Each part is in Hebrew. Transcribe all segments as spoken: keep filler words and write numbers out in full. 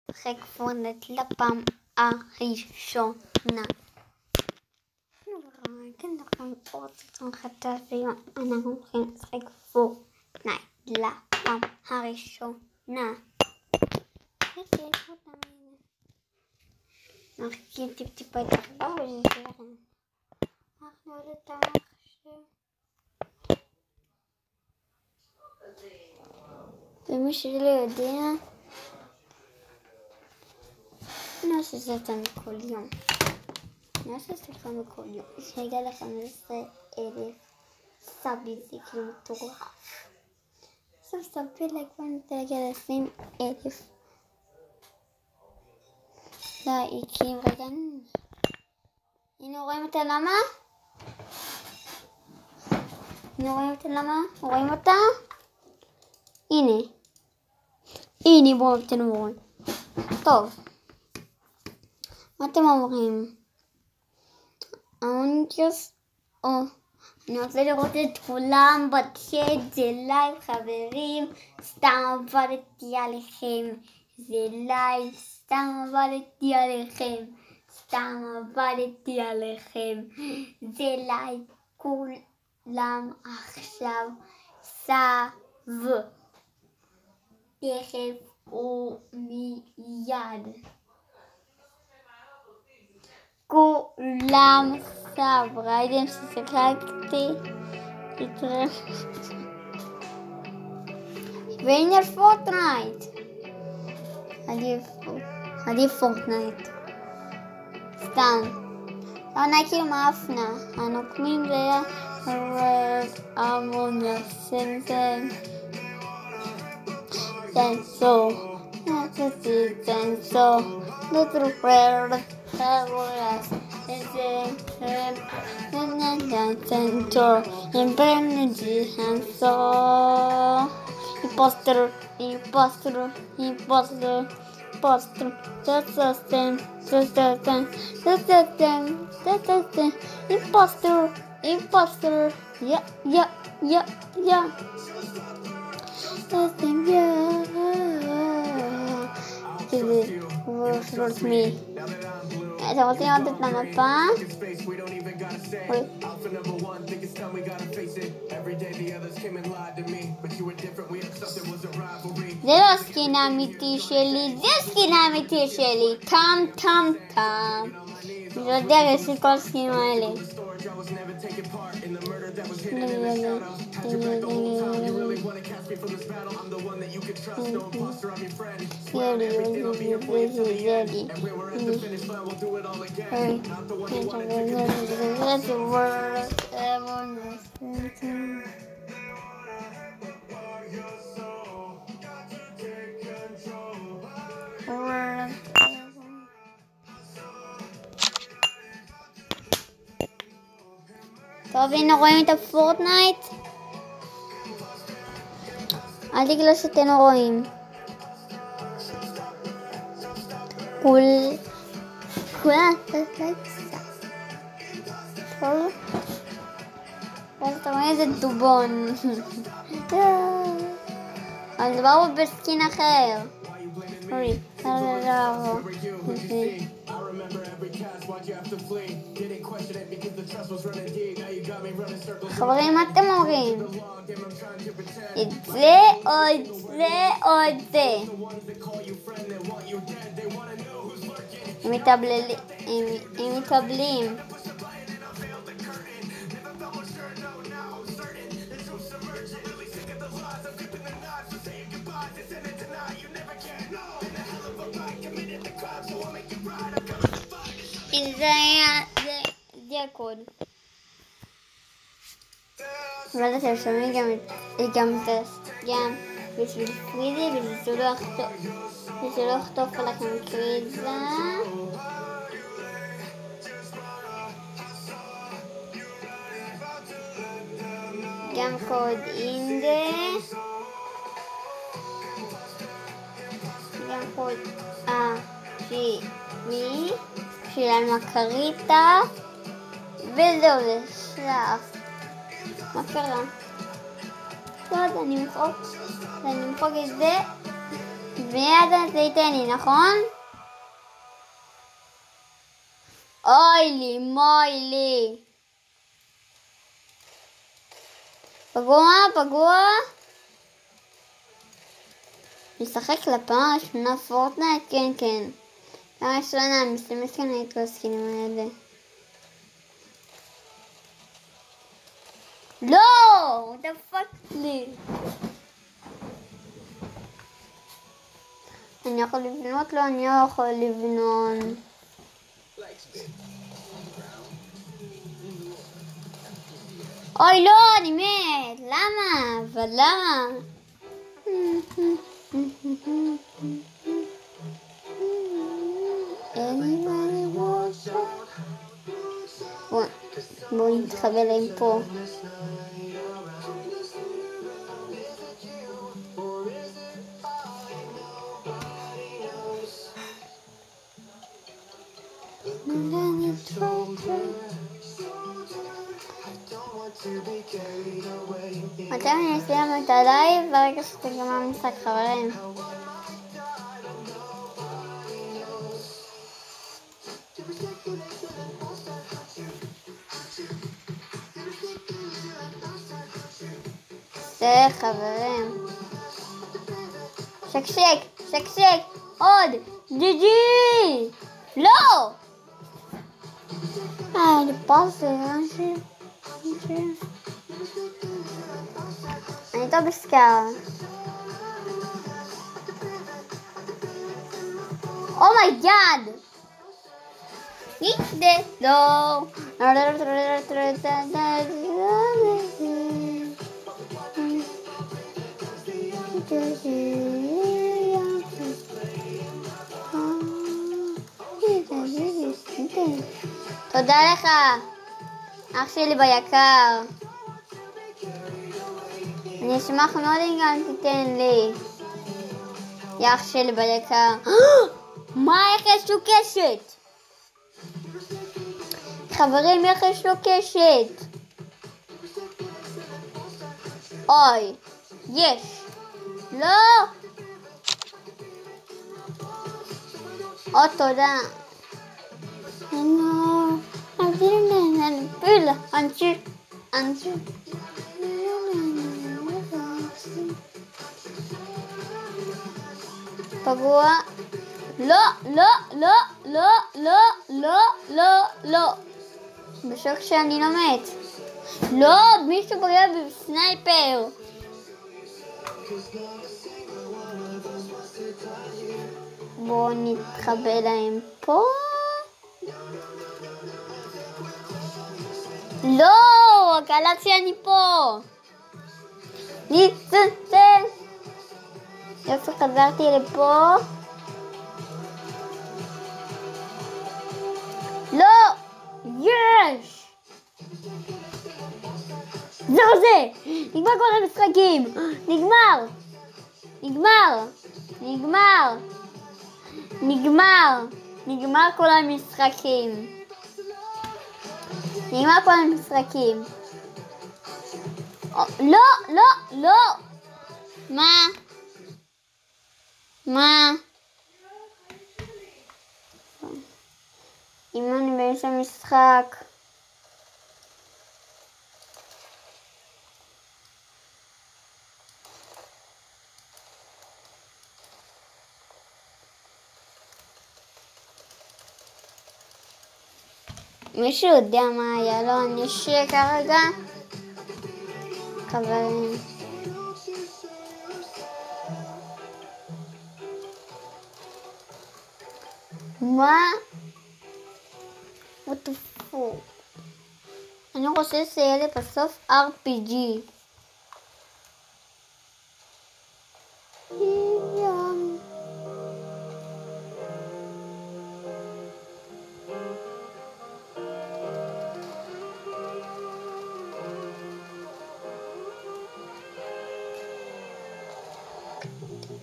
לשחק פורטנייט לפעם הראשונה. כן, אנחנו רוצים חדש ויום אנחנו הולכים לשחק פורטנייט לפעם הראשונה. נחכים טיפ טיפה את החבר וזה שלכם. אנחנו עוד את המחשב. ומי שלא יודע, נעשה סרטון כל יום. נעשה סרטון כל יום. שהגיע ל-חמישה עשר אלף סאבים, זה כאילו מטורף. סוף סוף בלייק ונתגיע ל-עשרים אלף לייקים. רגע, הנה רואים אותה למה? הנה רואים אותה למה? רואים אותה? הנה. הנה בואו אתם רואים. טוב. מה אתם אומרים? אונג'ס או אני רוצה לראות את כולם בצ'אט. זה לייב חברים, סתם עבדתי עליכם. זה לייב, סתם עבדתי עליכם. סתם עבדתי עליכם. זה לייב, כולם עכשיו סב תכף ומיד. כולם סב, ראיתם ששיחקתי? והנה פורטנייט. עדיף פורטנייט. סתם. לא נקיר מאפנה. הנוקמים זה היה רד אמונה סנטן. סנסור. סנסור. נטרו פרד. Terrorist is in center in energy and so imposter imposter imposter imposter just a thing just a thing just a thing just a thing imposter imposter yeah yeah yeah yeah just thing yeah towards me. אתם רוצים לראות את המפה? זה לא הסקין האמיתי שלי, זה הסקין האמיתי שלי. טם טם טם. אני לא יודע, יש לי כל הסקינים האלה. טוב, הנה רואים את הפורטנייט. אל תגלו שאתם רואים. כול כולה טוב. ואז אתה רואה איזה דובון. אבל מדובר פה בסקין אחר. אורי, חברים, מה אתם אומרים? את זה או את זה או את זה? הם מתקבלים. זה היה, זה הקוד. אבל אתם שומעים גם את גם בשביל פרידי ושלא יחטוף עליכם קריזה. גם קוד אינדה. גם קוד אה שי מי. של המקריטה. וזהו זה שלח. מה קרה? לא יודע, אני אמחוק. אני אמחוק את זה. מיד זה ייתן לי, נכון? אוי לי, מוי לי. פגוע, פגוע. משחק לפעם ראשונה פורטנייט? כן, כן. פעם ראשונה, אני מסתמס כאן את כל הסקינים האלה. לא! דפק לי. אני יכול לבנות לו, אני לא יכול לבנות. אוי לא, אני מת. למה? אבל למה? בואו נתחבא להם פה. מתי אני אסיים את הלייב? ברגע שתגמר המשחק, חברים. זה חברים. שקשק, שקשק, עוד, ג'י ג'י! לא! אה, אני פוסר, אנשי. אני טוב בסקאר. אומייגאד! נידה, לא! תודה לך, אח שלי ביקר. אני אשמח מאוד אם גם תיתן לי, יא אח שלי ביקר. מה, איך יש לו קשת? חברים, איך יש לו קשת? אוי, יש. לא. עוד תודה. לא, אני פילה, אנשי, אנשי. פגוע. לא, לא, לא, לא, לא, לא, לא, לא. בשוק שאני לא מת. לא, מישהו פגע בסנייפר. בואו נתחבא להם פה. לא, קלטתי אני פה. ניצן. יופי, חזרתי לפה. לא, יש. זהו זה. נגמר כל המשחקים. נגמר. נגמר. נגמר. נגמר. נגמר כל המשחקים. נגמר כל המשחקים. לא, לא, לא. מה? מה? אם אני באיזה משחק. מישהו יודע מה היה לו? אני אשאיר כרגע. חברים. מה? what the fuck? אני רוצה שיהיה לי בסוף אר פי ג'י.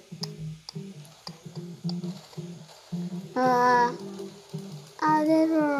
Uh, I didn't